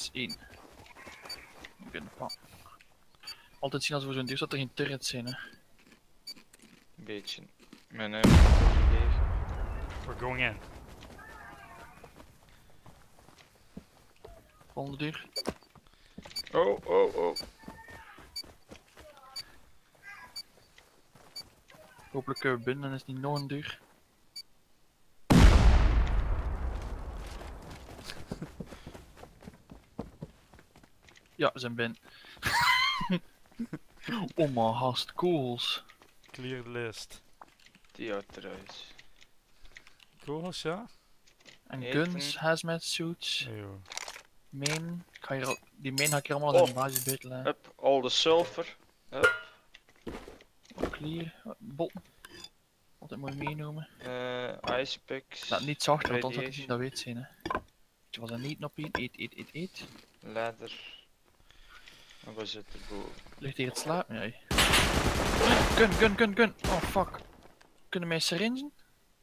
is 1. Altijd zien als we zo'n deur dat er geen turrets zijn, hè. Beetje. Mijn leeg. We're going in. Volgende deur. Oh, oh, oh. Hopelijk kunnen we binnen en is het niet nog een deur. Ja, we zijn binnen. Oh mijn gast, kogels. Clear the list. Die uitruis. Kogels, ja? En Eten. guns, hazmat suits, Eeuw. main. Die main ga ik hier allemaal in de Oh. basis buiten leggen. Up, all the sulfur. Up. Clear, bot. Altijd mooi meenomen. Ice picks. Laat niet zacht, want anders had hij radiation, zien dat weet zijn, hè. Je was er niet op één. Eet. Ladder. En wat zit er boven? Ligt hier het slapen? Nee. Gun. Oh fuck. Kunnen mij syringen?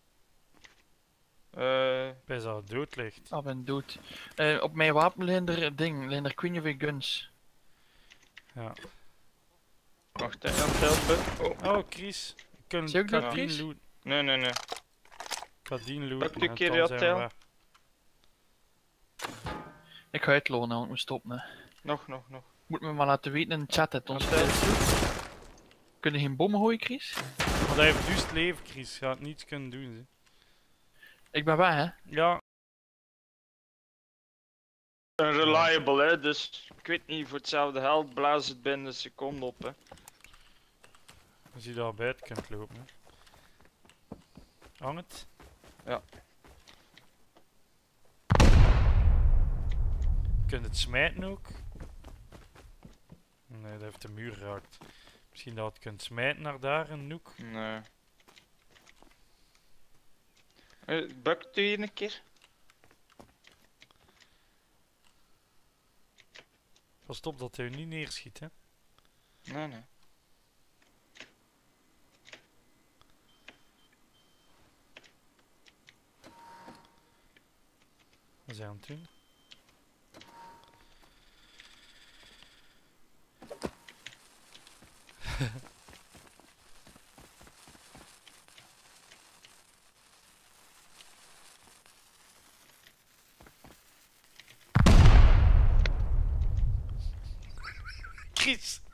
Bij zo dood ligt. Ah, ben dood. Op mijn wapen liggen er Queen of guns. Ja. Wacht, hè, help. Oh. Oh, Chris. Ik Zeg ik kan dat, die Chris? loot. Nee. Ik kan die loot. Pak de keer dat tel. Ik ga uitlonen, want ik moet stoppen. Hè. Nog. Moet me maar laten weten in de chat. Het ons Hotel. Kunnen geen bommen gooien, Chris? Want hij heeft dus leven, Chris. Je gaat niets kunnen doen. Ze. Ik ben weg, hè. Ja. Reliable, hè, dus ik weet niet, voor hetzelfde geld blazen het binnen een seconde op, hè. Als je daar buiten kunt lopen. Hè. Hang het? Ja. Je kunt het smijten ook. Nee, dat heeft de muur geraakt. Misschien dat je het kunt smijten naar daar, een noek. Nee. Bukt u hier een keer? Pas op dat hij je niet neerschiet, hè. Nee. Wat zijn we aan het doen? Chris!